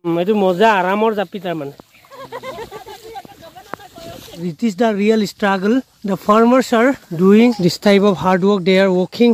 এইটো মজা আৰামৰ জাপি তাৰ মানে It is the real struggle. The farmers are doing this type of hard work. They are working.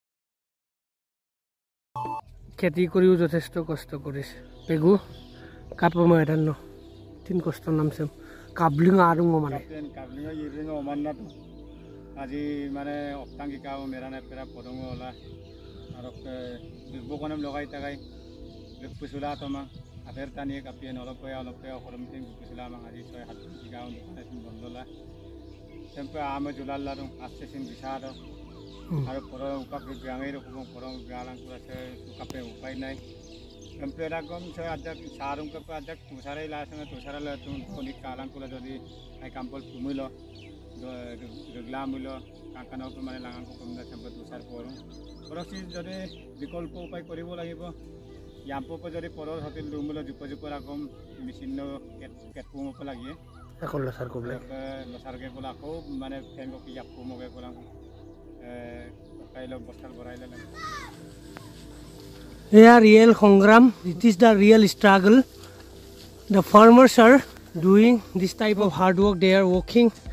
খেতি কৰিও যথেষ্ট কষ্ট কৰিছে Pegu Kapal mo edan no. Tin kosto nam sem. Kabling arung mo mane. Kabling yiring oman na to. Aji mane optangi ka merane pera podong ola. Arok bukonam logai tagai. Pusula to ma. Aper tani kapien olopoya korum ting pusula ma aji soy hat tiga untuk nasin bondola. Sempe ame julal la dong asesin bisado. Aro porong ukap biangai ro porong galang kura se ukape upai nai. Sempe ragom se ajak sarung ke ajak tusare la sangat tusara la tun konik galang kura jadi ai kampol pumulo reglamulo kangkana ko mane langan ko kumda sempe tusar porong. Porong si jadi bikolpo upai koribo lagibo. Yampo po jadi porong hotel lumulo jupo ragom mesinno ket pumo pa lagi. Ako lasar ko bla. Lasar ke kola ko mane tengo ki yap pumo ke kola. Yeah, real Hongram. It is the real struggle. The farmers are doing this type of hard work. They are working